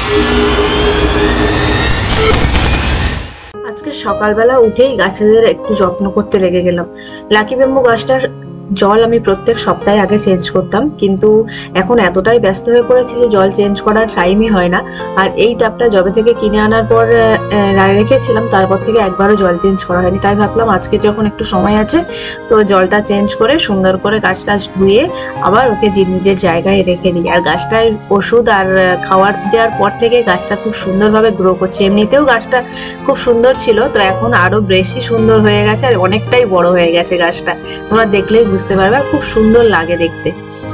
আজকে সকালবেলা উঠেই গাছেদের একটু যত্ন করতে লেগে গেলাম। লাকি ব্যাম্বু গাছটার জল আমি প্রত্যেক সপ্তাহে আগে চেঞ্জ করতাম, কিন্তু এখন এতটাই ব্যস্ত হয়ে পড়েছি যে জল চেঞ্জ করার টাইমই হয় না। আর এই ট্যাপটা যবে থেকে কিনে আনার পর রেখেছিলাম, তারপর থেকে একবারও জল চেঞ্জ করা হয়নি। তাই ভাবলাম আজকে যখন একটু সময় আছে তো জলটা চেঞ্জ করে সুন্দর করে গাছটা ধুয়ে আবার ওকে নিজের জায়গায় রেখে দিই। আর গাছটায় ওষুধ আর খাবার দেওয়ার পর থেকে গাছটা খুব সুন্দরভাবে গ্রো করছে। এমনিতেও গাছটা খুব সুন্দর ছিল, তো এখন আরো বেশি সুন্দর হয়ে গেছে আর অনেকটাই বড় হয়ে গেছে গাছটা। তোমরা দেখলেই বুঝতে পারবে, খুব সুন্দর লাগে দেখতে।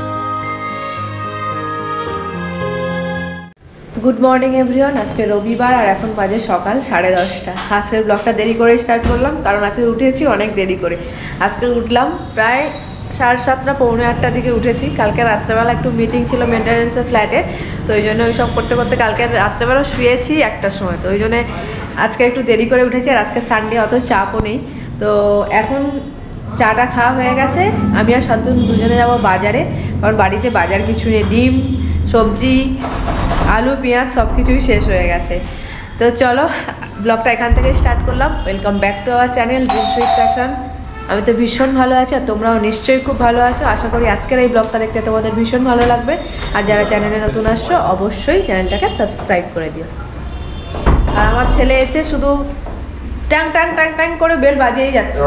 Good morning everyone. আজকে রবিবার আর এখন বাজে সকাল 10:30। আজকের ব্লগটা দেরি করে স্টার্ট করলাম, কারণ আজকে উঠেছি অনেক দেরি করে। আজকে উঠলাম প্রায় 7:30 পৌনে 8টার দিকে উঠেছি। কালকে রাত্রেবেলা একটু মিটিং ছিল মেনটেন্যান্সের ফ্ল্যাটে, তো ওই জন্য ওই সব করতে করতে কালকে রাত্রেবেলা শুয়েছি 1টার সময়। তো ওই জন্য আজকে একটু দেরি করে উঠেছি। আর আজকে সানডে, অত চাপও নেই। তো এখন চাটা খাওয়া হয়ে গেছে। আমি আর শান্তনু দুজনে যাবো বাজারে, কারণ বাড়িতে বাজার কিছু নেই। ডিম, সবজি, আলু, পেঁয়াজ সব কিছুই শেষ হয়ে গেছে। তো চলো ব্লগটা এখান থেকে স্টার্ট করলাম। Welcome back to our channel dreams with passion. আমি তো ভীষণ ভালো আছি, আর তোমরাও নিশ্চয়ই খুব ভালো আছো। আশা করি আজকের এই ব্লগটা দেখতে তোমাদের ভীষণ ভালো লাগবে। আর যারা চ্যানেলে নতুন আসছো অবশ্যই চ্যানেলটাকে সাবস্ক্রাইব করে দিও। আর আমার ছেলে এসে শুধু ট্যাং ট্যাং ট্যাং ট্যাং করে বেল বাজিয়েই যাচ্ছে।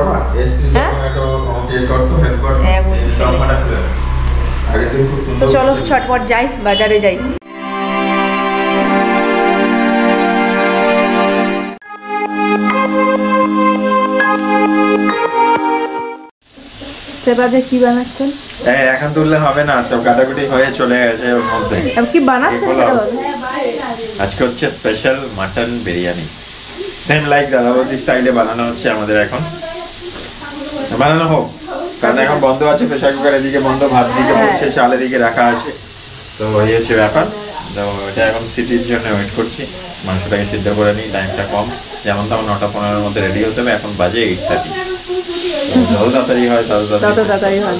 তো চলো ছটপট যাই, বাজারে যাই। সেবাদে কি বানাচ্ছেন? এখন তুললে হবে না, সব কাটাকুটি হয়ে চলে গেছে ওর মধ্যে। কি বানাচ্ছেন? আজকে হচ্ছে special mutton biryani, same like Dadaboudi স্টাইলে বানানো হচ্ছে আমাদের। এখন বানানো হোক, কারণ এখন বন্ধ আছে প্রেসার কুকার, এদিকে বন্ধ, ভাত দিকে হচ্ছে, চাল এদিকে রাখা আছে। তো এই হচ্ছে ব্যাপার। তো এটা এখন সিটির জন্য ওয়েট করছি। মাংসটাকে সিদ্ধ করে নিই, টাইমটা কম, যেমন তেমন 9টা-15-এর মধ্যে রেডি হতে হবে। এখন বাজে 8:30। যত তাড়াতাড়ি হয় তত তাড়াতাড়ি হয়।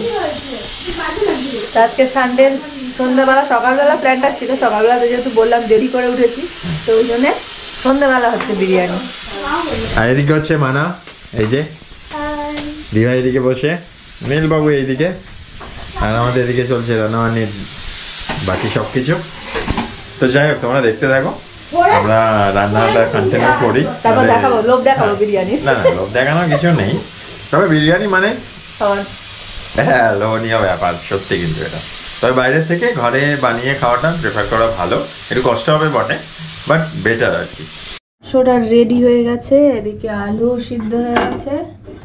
আজকে সানডে সন্ধ্যাবেলা, সকালবেলা প্ল্যানটা ছিল, সকালবেলা যেহেতু বললাম দেরি করে উঠেছি, তো ওই জন্য সন্ধ্যাবেলা হচ্ছে বিরিয়ানি। আর এদিকে হচ্ছে মানা, এই যে দিভা এদিকে বসে, নীলবাবু এইদিকে, আর আমাদের এদিকে চলছে রান্নাবান্নির বাকি সব কিছু। তো যাই হোক, তোমরা দেখতে থাকো, আমরা রান্নাটা কন্টিনিউ করি। লোভ দেখাবো বিরিয়ানি? না না, লোভ দেখানোর কিছু নেই, তবে বিরিয়ানি মানে হ্যাঁ লোভনীয় ব্যাপার সত্যি। কিন্তু এটা তবে বাইরের থেকে ঘরে বানিয়ে খাওয়াটা প্রেফার করা ভালো। একটু কষ্ট হবে বটে, বাট বেটার আর কি। সোটা রেডি হয়ে গেছে, এদিকে আলু সিদ্ধ হয়ে গেছে,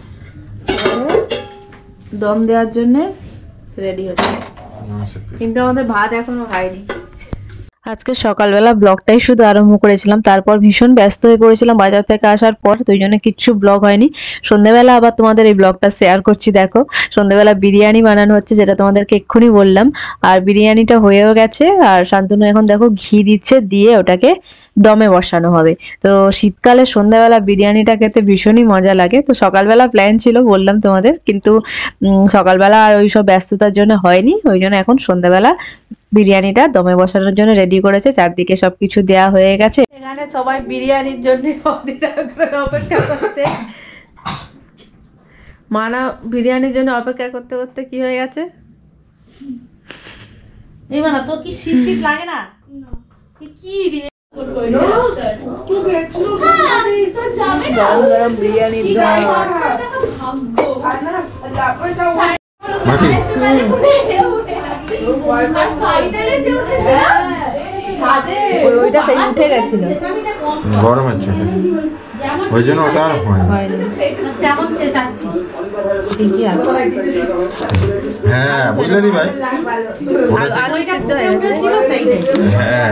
দম দেওয়ার জন্য রেডি হচ্ছে, কিন্তু আমাদের ভাত এখনো হয়নি। আজকে সকালবেলা ব্লগটাই শুধু আরম্ভ করেছিলাম, তারপর ভীষণ ব্যস্ত হয়ে পড়েছিলাম বাজার থেকে আসার পর, তো ওই জন্য কিচ্ছু ব্লগ হয়নি। সন্ধ্যাবেলা আবার তোমাদের এই ব্লগটা শেয়ার করছি। দেখো সন্ধ্যাবেলা বিরিয়ানি বানানো হচ্ছে, যেটা তোমাদেরকে এক্ষুনি বললাম। আর বিরিয়ানিটা হয়েও গেছে, আর শান্তনু এখন দেখো ঘি দিচ্ছে, দিয়ে ওটাকে দমে বসানো হবে। তো শীতকালে সন্ধ্যাবেলা বিরিয়ানিটা খেতে ভীষণই মজা লাগে। তো সকালবেলা প্ল্যান ছিল বললাম তোমাদের, কিন্তু সকালবেলা আর ওই সব ব্যস্ততার জন্য হয়নি। ওই জন্য এখন সন্ধ্যাবেলা বিরিয়ানিটা দমে বসানোর জন্য রেডি করেছে। চারদিকে সবকিছু দেয়া হয়ে গেছে। এখানে সবাই বিরিয়ানির জন্য অপেক্ষা করছে। মানা বিরিয়ানির জন্য অপেক্ষা করতে করতে কি হয়ে গেছে? তোর কি শীত লাগে না? কি গরম গরম বিরিয়ানি ওইটা সেই উঠে গেছিল গরমের জন্য, ওই জন্য ওটা আর হয়নি। হ্যাঁ বুঝলে দি ভাই, আলু সিদ্ধ হয়ে গেছিল সেইটাই। হ্যাঁ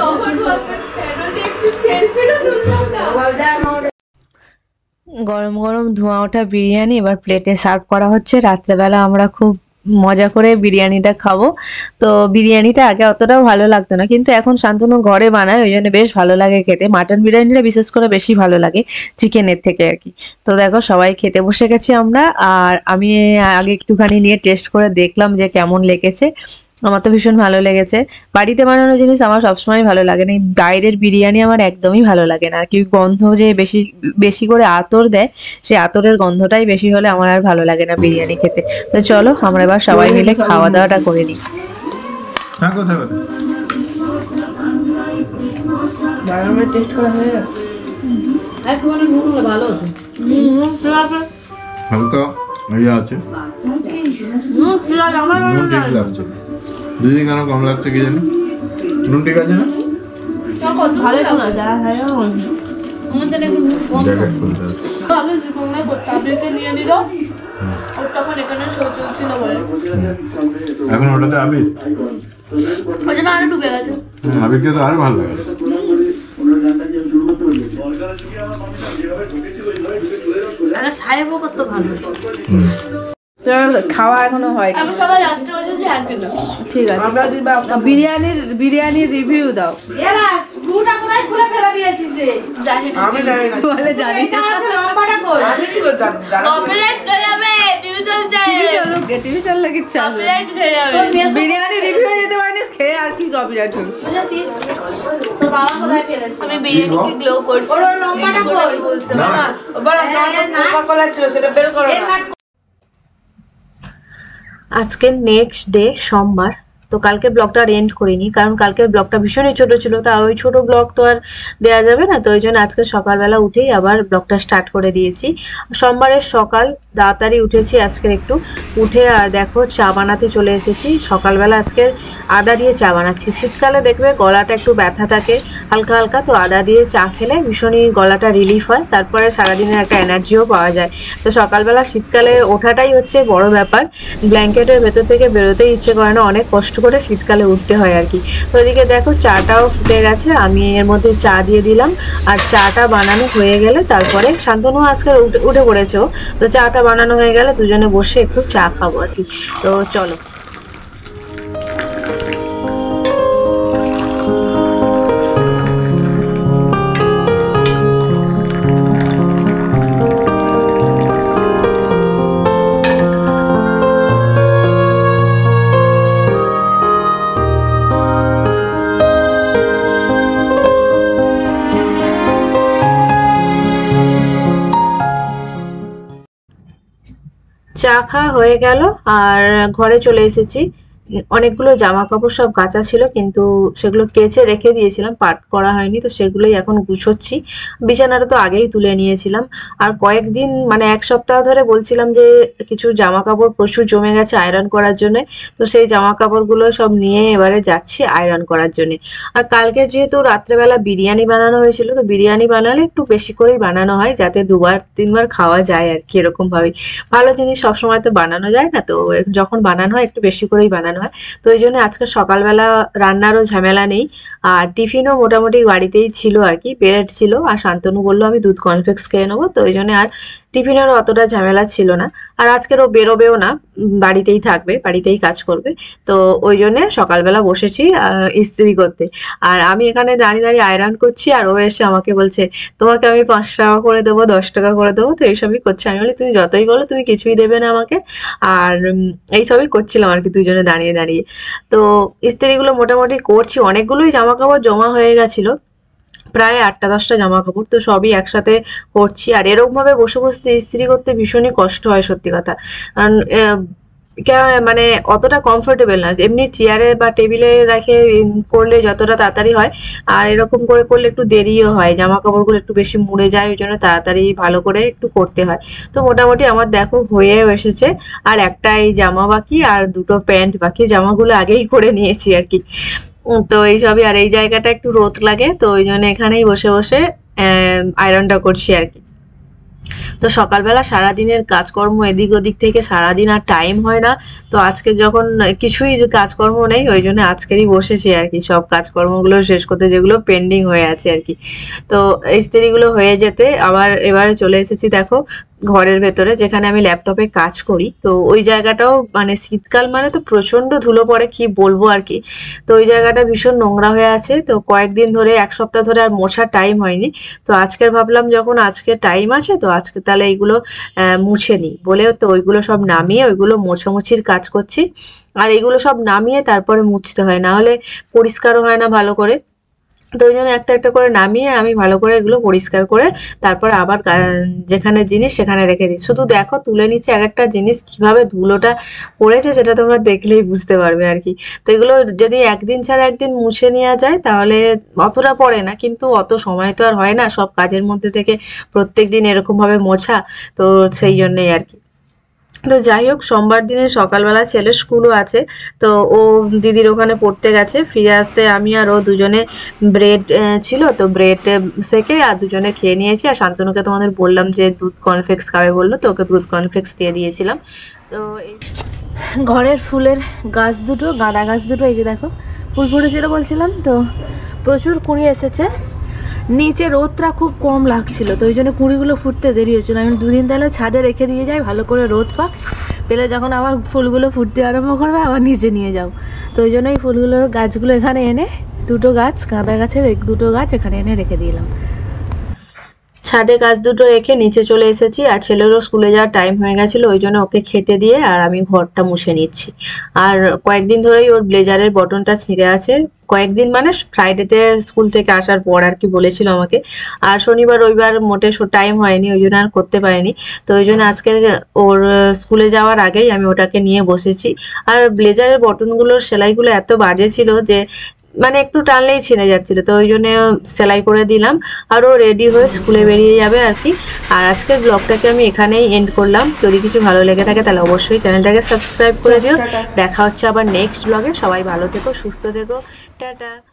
গরম গরম ধোঁয়া ওঠা বিরিয়ানি এবার প্লেটে সার্ভ করা হচ্ছে। রাত্রেবেলা আমরা খুব মজা করে বিরিয়ানিটা খাবো। তো বিরিয়ানিটা আগে অতটাও ভালো লাগতো না, কিন্তু এখন শান্তনু ঘরে বানায়, ওই জন্য বেশ ভালো লাগে খেতে। মাটন বিরিয়ানিটা বিশেষ করে বেশি ভালো লাগে চিকেনের থেকে আর কি। তো দেখো সবাই খেতে বসে গেছি আমরা, আর আমি আগে একটুখানি নিয়ে টেস্ট করে দেখলাম যে কেমন লেগেছে। আমার তো ভীষণ ভালো লেগেছে। বাড়িতে বানানো জিনিস আমার সবসময় ভালো লাগে না, এই বাইরের বিরিয়ানি আমার একদমই ভালো লাগে না। আর কি গন্ধ যে বেশি বেশি করে আতর দেয়, সেই আতরের গন্ধটাই বেশি হলে আমার আর ভালো লাগে না বিরিয়ানি খেতে। তো চলো আমরা এবার সবাই মিলে খাওয়া দাওয়াটা করে নিই। টেস্ট করা হয়ে গেছে। একটুখানি নুন হলে ভালো হতো। হালকা ইয়ে আছে, নুন ঠিক লাগছে। দিদি কেন কম লাগছে কি জানি? নুন ঠিক আছে না? ভালো না যারা খায় আমাদের একটু নুন কম। জ্যাকেট খুলতে হবে। আমি জীবনে তাদেরকে নিয়ে নিল আর তখন এখানে শো চলছিল বলে এখন ওটাতে আবির, ওই জন্য আরো ডুবে গেছে। আবিরকে তো আরো ভালো লাগে। সাহেবও কত ভালো। খাওয়া এখনো হয়, আমি সবাই লাস্টে বসেছি একদিন। ঠিক আছে, আমরা বিরিয়ানির রিভিউ দাও। এরা স্ক্রুটা কোথায় খুলে ফেলে দিয়েছিস রে? আমি জানি না, বলে জানি না। লম্বাটা কই? আমি কি করতাম? কপিরাইট হয়ে যাবে, টিভি চলছে। টিভি চললে কি চাপ? কপিরাইট হয়ে যাবে। বিরিয়ানি রিভিউ দিতে পারিস, খেয়ে আর কি কপিরাইট হবে? বুঝেছিস? তো বাবা কোথায় ফেলেছে? আমি বিরিয়ানিকে গ্লো করছি। ওর লম্বাটা কই বলছে মামা? বড় কোকা-কোলা ছিল, সেটা বের করো না। আজকে নেক্সট ডে সোমবার। তো কালকে ব্লগটা আর এন্ড করিনি, কারণ কালকের ব্লগটা ভীষণই ছোট ছিল, তা ওই ছোট ব্লগ তো আর দেওয়া যাবে না। তো ওই জন্য আজকে সকালবেলা উঠেই আবার ব্লগটা স্টার্ট করে দিয়েছি। সোমবারের সকাল তাড়াতাড়ি উঠেছি আজকের একটু, উঠে আর দেখো চা বানাতে চলে এসেছি। সকালবেলা আজকে আদা দিয়ে চা বানাচ্ছি। শীতকালে দেখবে গলাটা একটু ব্যথা থাকে হালকা হালকা, তো আদা দিয়ে চা খেলে ভীষণই গলাটা রিলিফ হয়, তারপরে সারাদিনের একটা এনার্জিও পাওয়া যায়। তো সকালবেলা শীতকালে ওঠাটাই হচ্ছে বড় ব্যাপার, ব্ল্যাঙ্কেটের ভেতর থেকে বেরোতেই ইচ্ছে করে না, অনেক কষ্ট করে শীতকালে উঠতে হয় আর কি। তো এদিকে দেখো চাটাও ফুটে গেছে, আমি এর মধ্যে চা দিয়ে দিলাম। আর চাটা বানানো হয়ে গেলে তারপরে শান্তনু আজকে উঠে পড়েছে, তো চাটা বানানো হয়ে গেলে দুজনে বসে একটু চা খাবো আর কি। তো চলো। চা খাওয়া হয়ে গেল আর ঘরে চলে এসেছি। অনেকগুলো জামা কাপড় সব কাঁচা ছিল, কিন্তু সেগুলো কেচে রেখে দিয়েছিলাম, পাট করা হয়নি, তো সেগুলোই এখন গুছোচ্ছি। বিছানাটা তো আগেই তুলে নিয়েছিলাম। আর কয়েকদিন মানে এক সপ্তাহ ধরে বলছিলাম যে কিছু জামা কাপড় প্রচুর জমে গেছে আয়রন করার জন্য, তো সেই জামা কাপড়গুলো সব নিয়ে এবারে যাচ্ছি আয়রন করার জন্য। আর কালকে যেহেতু রাত্রেবেলা বিরিয়ানি বানানো হয়েছিল, তো বিরিয়ানি বানালে একটু বেশি করেই বানানো হয়, যাতে 2-3 বার খাওয়া যায় আর কি, এরকম ভাবে। ভালো জিনিস সবসময় তো বানানো যায় না, তো যখন বানানো হয় একটু বেশি করেই বানানো হয়। তো ওই জন্য আজকে সকালবেলা রান্নারও ঝামেলা নেই, আর টিফিনও মোটামুটি বাড়িতেই ছিল আর কি, ব্রেড ছিল। আর শান্তনু বললো আমি দুধ কর্নফ্লেক্স খেয়ে নেবো, তো ওই জন্য আর টিফিনেরও অতটা ঝামেলা ছিল না। আর আজকের ও বেরোবেও না, বাড়িতেই থাকবে, বাড়িতেই কাজ করবে। তো ওই জন্যে সকালবেলা বসেছি ইস্ত্রি করতে। আর আমি এখানে দাঁড়িয়ে দাঁড়িয়ে আয়রন করছি, আর ও এসে আমাকে বলছে তোমাকে আমি 5 টাকা করে দেবো, 10 টাকা করে দেবো, তো এইসবই করছে। আমি বলি তুমি যতই বলো তুমি কিছুই দেবে না আমাকে। আর এইসবই করছিলাম আর কি দুজনে দাঁড়িয়ে দাঁড়িয়ে। তো ইস্ত্রিগুলো মোটামুটি করছি, অনেকগুলোই জামা কাপড় জমা হয়ে গেছিলো, প্রায় 8টা-10টা জামা কাপড়, তো সবই একসাথে করছি। আর এরকম ভাবে বসে বসে ইস্ত্রি করতে ভীষণই কষ্ট হয় সত্যি কথা, কারণ মানে অতটা কমফোর্টেবল না। এমনি চেয়ারে বা টেবিলে রেখে করলে যতটা তাড়াতাড়ি হয়, আর এরকম করে করলে একটু দেরিও হয়, জামা কাপড়গুলো একটু বেশি মুড়ে যায়, ওই জন্য তাড়াতাড়ি ভালো করে একটু করতে হয়। তো মোটামুটি আমার দেখো হয়েও এসেছে, আর একটা এই জামা বাকি, আর 2টো প্যান্ট বাকি, জামাগুলো আগেই করে নিয়েছি আর কি। তো এইসবই। আর এই জায়গাটা একটু রোদ লাগে, তো ওই জন্য এখানেই বসে বসে আয়রনটা করছি আর কি। তো সকালবেলা সারাদিনের কাজকর্ম এদিক ওদিক থেকে সারাদিন আর টাইম হয় না, তো আজকে যখন কিছুই কাজকর্ম নেই, ওই জন্য আজকেরই বসেছি আর কি সব কাজকর্মগুলো শেষ করতে, যেগুলো পেন্ডিং হয়ে আছে আর কি। তো ইস্ত্রিগুলো হয়ে যেতে আবার এবারে চলে এসেছি দেখো ঘরের ভেতরে, যেখানে আমি ল্যাপটপে কাজ করি। তো ওই জায়গাটাও মানে শীতকাল মানে তো প্রচন্ড ধুলো পড়ে, কি বলবো আর কি। তো ওই জায়গাটা ভীষণ নোংরা হয়ে আছে। তো কয়েকদিন ধরে, এক সপ্তাহ ধরে আর মোছার টাইম হয়নি। তো আজকের ভাবলাম যখন আজকে টাইম আছে, তো আজকে তাহলে এইগুলো মুছে নিই বলে, তো ওইগুলো সব নামিয়ে ওইগুলো মোছামুছির কাজ করছি। আর এগুলো সব নামিয়ে তারপরে মুছতে হয়, না হলে পরিষ্কারও হয় না ভালো করে। তো ওই জন্য একটা একটা করে নামিয়ে আমি ভালো করে এগুলো পরিষ্কার করে তারপরে আবার যেখানে জিনিস সেখানে রেখে দিই। শুধু দেখো তুলে নিচ্ছে এক একটা জিনিস, কিভাবে ধুলোটা পড়েছে সেটা তোমরা দেখলেই বুঝতে পারবে আর কি। তো এগুলো যদি একদিন ছাড়া একদিন মুছে নেওয়া যায় তাহলে অতটা পড়ে না, কিন্তু অত সময় তো আর হয় না সব কাজের মধ্যে থেকে প্রত্যেকদিন এরকমভাবে মোছা। তো সেই জন্যেই আর কি। তো যাই হোক, সোমবার দিনে সকালবেলা ছেলের স্কুলও আছে। তো ও দিদির ওখানে পড়তে গেছে, ফিরে আসতে আমি আর ও দুজনে ব্রেড ছিল, তো ব্রেড সেকে আর দুজনে খেয়ে নিয়েছি। আর শান্তনুকে তোমাদের বললাম যে দুধ কর্নফ্লেক্স খাবে বললো, তো ওকে দুধ কর্নফ্লেক্স দিয়ে দিয়েছিলাম। তো ঘরের ফুলের গাছ দুটো, গাঁদা গাছ দুটো, এই যে দেখো ফুল ফুটেছিল বলছিলাম, তো প্রচুর কুঁড়ি এসেছে। নিচে রোদটা খুব কম লাগছিল, তো ওই জন্য কুঁড়িগুলো ফুটতে দেরি হচ্ছিল। আমি দুদিন তাহলে ছাদে রেখে দিয়ে যাই, ভালো করে রোদ পাক, পেলে যখন আবার ফুলগুলো ফুটতে আরম্ভ করবে আবার নিচে নিয়ে যাও। তো ওই জন্য এই ফুলগুলোর গাছগুলো এখানে এনে, দুটো গাছ, গাঁদা গাছের দুটো গাছ এখানে এনে রেখে দিলাম। ছাদে গাছ দুটো রেখে নিচে চলে এসেছি। আর ছেলেরও স্কুলে যাওয়ার টাইম হয়ে গেছিলো, ওই জন্য ওকে খেতে দিয়ে আর আমি ঘরটা মুছে নিচ্ছি। আর কয়েকদিন ধরেই ওর ব্লেজারের বটনটা ছিঁড়ে আছে। কয়েকদিন মানে ফ্রাইডেতে স্কুল থেকে আসার পর আর কি বলেছিল আমাকে। আর শনিবার রবিবার মোটে টাইম হয়নি, ওই জন্য আর করতে পারিনি। তো ওই জন্য আজকে ওর স্কুলে যাওয়ার আগেই আমি ওটাকে নিয়ে বসেছি। আর ব্লেজারের বটনগুলোর সেলাইগুলো এত বাজে ছিল যে মানে একটু টানলেই ছিঁড়ে যাচ্ছিল, তো ওই জন্য সেলাই করে দিলাম। আর ও রেডি হয়ে স্কুলে বেরিয়ে যাবে আর কি। আর আজকের ব্লগটাকে আমি এখানেই এন্ড করলাম। যদি কিছু ভালো লেগে থাকে তাহলে অবশ্যই চ্যানেলটাকে সাবস্ক্রাইব করে দিও। দেখা হচ্ছে আবার নেক্সট ব্লগে। সবাই ভালো থেকো, সুস্থ থেকো, টাটা।